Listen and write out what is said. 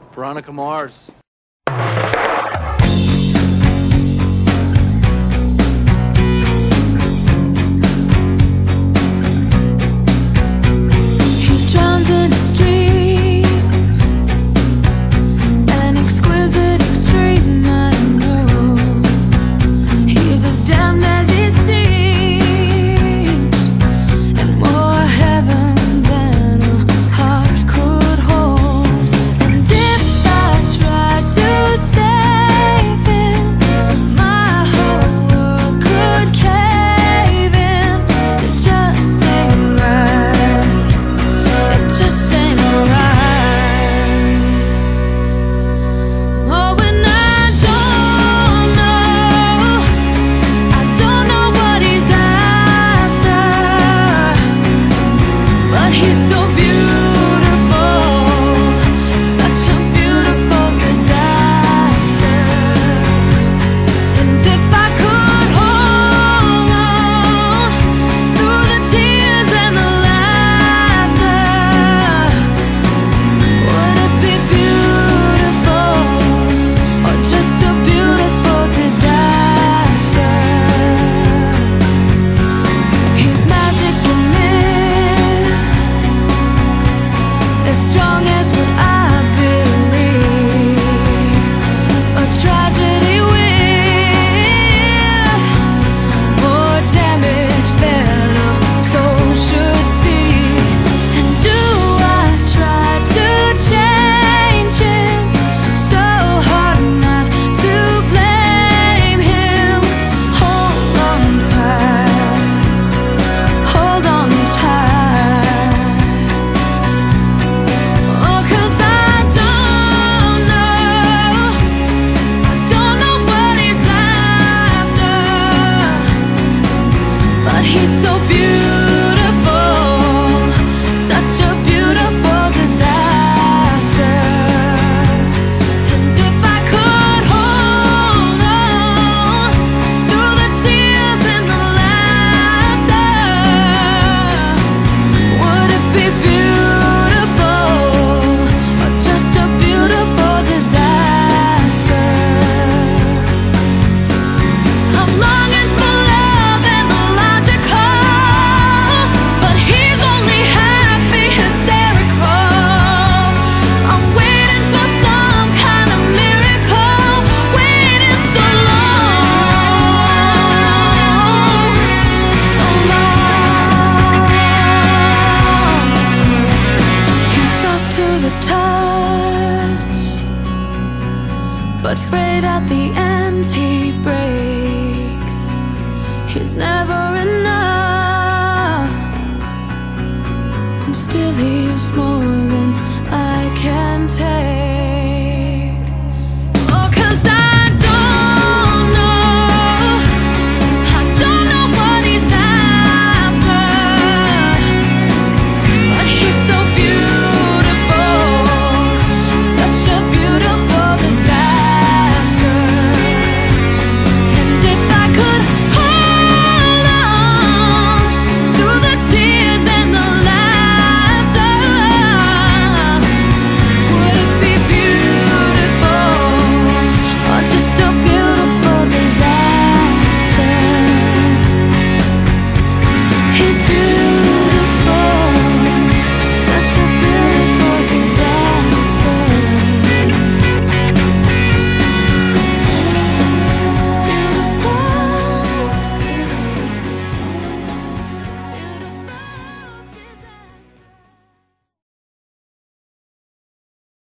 Veronica Mars. He drowns in his dreams, an exquisite extreme, I know. He's as damned as he seems, and more heaven than a heart could hold. And if I tried to save him, my whole world could cave in. It just ain't right. It just ain't right. Oh, and I don't know what he's after, but he's so beautiful, such a beautiful disaster. And if I could hold on through the tears and the laughter, would it be beautiful or just a beautiful disaster? He's magic and myth, as strong as what I believe, a tragedy with more damage than a soul should see. And do I try to change him? So hard not to blame him. Hold on tight, hold on tight. Oh, 'cause I don't know what he's after, but he's so beautiful, such a beautiful disaster. And if I could hold on through the tears and the laughter, would it be beautiful or just a beautiful disaster? I'm longing for love and the logical, but he's only happy hysterical. I'm waiting for some kind of miracle, waiting so long, so long. He's soft to the touch, but frayed at the ends he breaks. He's never enough, and still leaves more than I can take.